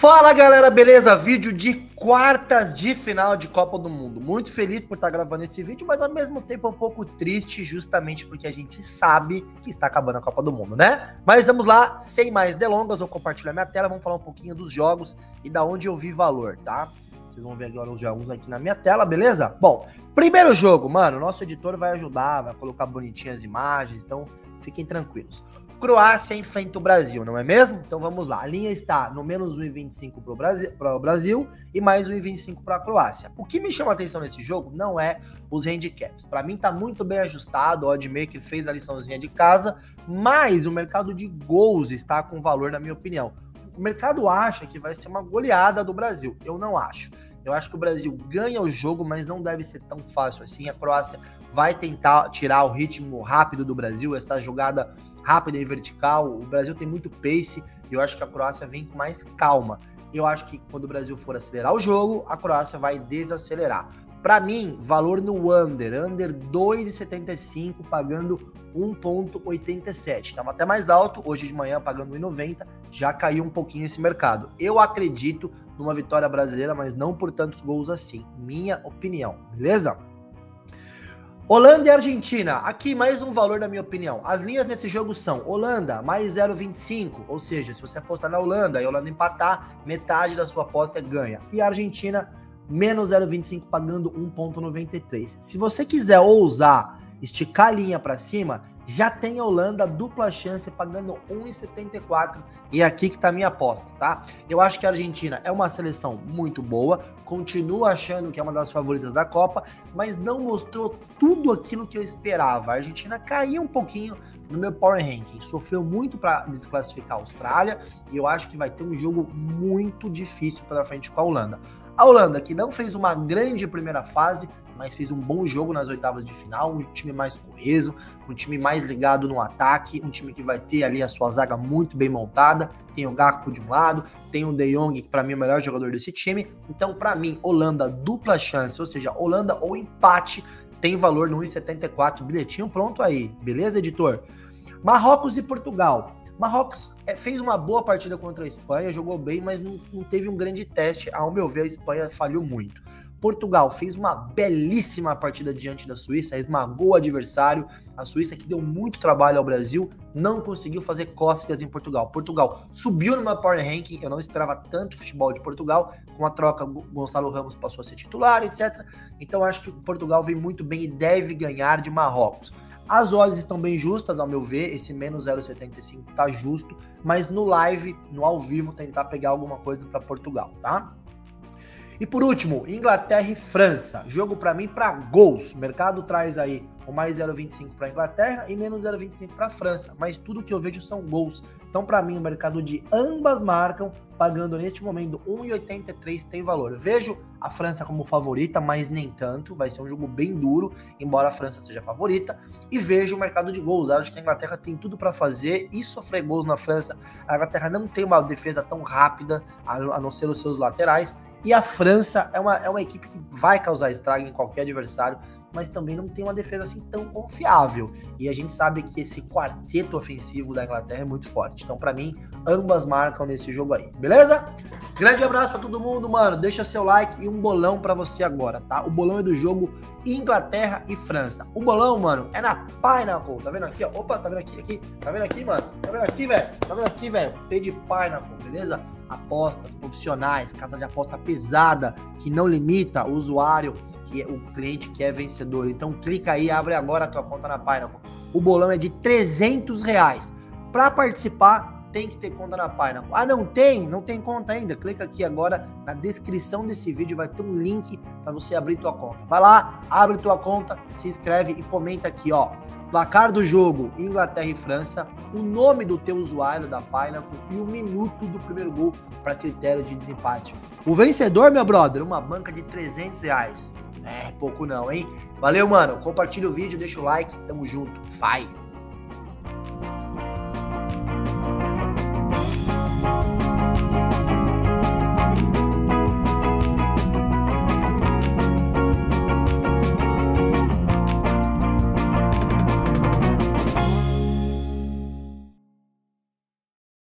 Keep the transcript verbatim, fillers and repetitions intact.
Fala galera, beleza? Vídeo de quartas de final de Copa do Mundo. Muito feliz por estar gravando esse vídeo, mas ao mesmo tempo um pouco triste, justamente porque a gente sabe que está acabando a Copa do Mundo, né? Mas vamos lá, sem mais delongas, vou compartilhar minha tela, vamos falar um pouquinho dos jogos e da onde eu vi valor, tá? Vocês vão ver agora os jogos aqui na minha tela, beleza? Bom, primeiro jogo, mano, nosso editor vai ajudar, vai colocar bonitinhas as imagens, então fiquem tranquilos. Croácia enfrenta o Brasil, não é mesmo? Então vamos lá, a linha está no menos um vírgula vinte e cinco para o Brasil, Brasil e mais um vírgula vinte e cinco para a Croácia. O que me chama a atenção nesse jogo não é os handicaps. Para mim tá muito bem ajustado, o oddmaker fez a liçãozinha de casa, mas o mercado de gols está com valor, na minha opinião. O mercado acha que vai ser uma goleada do Brasil, eu não acho. Eu acho que o Brasil ganha o jogo, mas não deve ser tão fácil assim. A Croácia vai tentar tirar o ritmo rápido do Brasil, essa jogada rápida e vertical. O Brasil tem muito pace e eu acho que a Croácia vem com mais calma. Eu acho que quando o Brasil for acelerar o jogo, a Croácia vai desacelerar. Para mim, valor no under, under dois vírgula setenta e cinco, pagando um vírgula oitenta e sete. Estava até mais alto, hoje de manhã pagando um vírgula noventa, já caiu um pouquinho esse mercado. Eu acredito numa vitória brasileira, mas não por tantos gols assim, minha opinião, beleza? Holanda e Argentina, aqui mais um valor na minha opinião. As linhas nesse jogo são Holanda mais zero vírgula vinte e cinco, ou seja, se você apostar na Holanda e a Holanda empatar, metade da sua aposta ganha. E a Argentina menos zero vírgula vinte e cinco pagando um vírgula noventa e três. Se você quiser ousar esticar a linha para cima, já tem a Holanda dupla chance pagando um vírgula setenta e quatro. E é aqui que tá a minha aposta, tá? Eu acho que a Argentina é uma seleção muito boa, continuo achando que é uma das favoritas da Copa, mas não mostrou tudo aquilo que eu esperava. A Argentina caiu um pouquinho no meu Power Ranking, sofreu muito para desclassificar a Austrália e eu acho que vai ter um jogo muito difícil pela frente com a Holanda. A Holanda, que não fez uma grande primeira fase, mas fez um bom jogo nas oitavas de final, um time mais coeso, um time mais ligado no ataque, um time que vai ter ali a sua zaga muito bem montada, tem o Gakpo de um lado, tem o De Jong, que para mim é o melhor jogador desse time, então para mim, Holanda dupla chance, ou seja, Holanda ou empate, tem valor no um vírgula setenta e quatro, bilhetinho pronto aí, beleza, editor? Marrocos e Portugal. Marrocos fez uma boa partida contra a Espanha, jogou bem, mas não, não teve um grande teste. Ao meu ver, a Espanha falhou muito. Portugal fez uma belíssima partida diante da Suíça, esmagou o adversário. A Suíça, que deu muito trabalho ao Brasil, não conseguiu fazer cócegas em Portugal. Portugal subiu no meu Power Ranking, eu não esperava tanto futebol de Portugal. Com a troca, Gonçalo Ramos passou a ser titular, etcétera. Então acho que Portugal vem muito bem e deve ganhar de Marrocos. As odds estão bem justas, ao meu ver, esse menos zero vírgula setenta e cinco tá justo, mas no live, no ao vivo, tentar pegar alguma coisa para Portugal, tá? E por último, Inglaterra e França, jogo para mim para gols, o mercado traz aí o mais zero vírgula vinte e cinco para Inglaterra e menos zero vírgula vinte e cinco para França, mas tudo que eu vejo são gols, então para mim o mercado de ambas marcam, pagando neste momento um vírgula oitenta e três tem valor. Vejo a França como favorita, mas nem tanto, vai ser um jogo bem duro, embora a França seja favorita, e vejo o mercado de gols, acho que a Inglaterra tem tudo para fazer e sofrer gols na França. A Inglaterra não tem uma defesa tão rápida, a não ser os seus laterais, e a França é uma, é uma equipe que vai causar estrago em qualquer adversário, mas também não tem uma defesa assim tão confiável. E a gente sabe que esse quarteto ofensivo da Inglaterra é muito forte. Então, para mim, ambas marcam nesse jogo aí, beleza? Grande abraço para todo mundo, mano. Deixa seu like e um bolão para você agora, tá? O bolão é do jogo Inglaterra e França. O bolão, mano, é na Pinnacle. Tá vendo aqui, ó? Opa, tá vendo aqui? aqui? Tá vendo aqui, mano? Tá vendo aqui, velho? Tá vendo aqui, velho? P de Pinnacle, beleza? Apostas profissionais, casa de aposta pesada, que não limita o usuário, que é o cliente que é vencedor. Então clica aí, abre agora a tua conta na Pinnacle. O bolão é de trezentos reais. Para participar, tem que ter conta na Pinnacle. Ah, não tem? Não tem conta ainda? Clica aqui agora na descrição desse vídeo, vai ter um link para você abrir tua conta. Vai lá, abre tua conta, se inscreve e comenta aqui, ó. Placar do jogo, Inglaterra e França, o nome do teu usuário da Pinnacle e o minuto do primeiro gol para critério de desempate. O vencedor, meu brother, uma banca de trezentos reais. É, pouco não, hein? Valeu, mano. Compartilha o vídeo, deixa o like, tamo junto. Vai!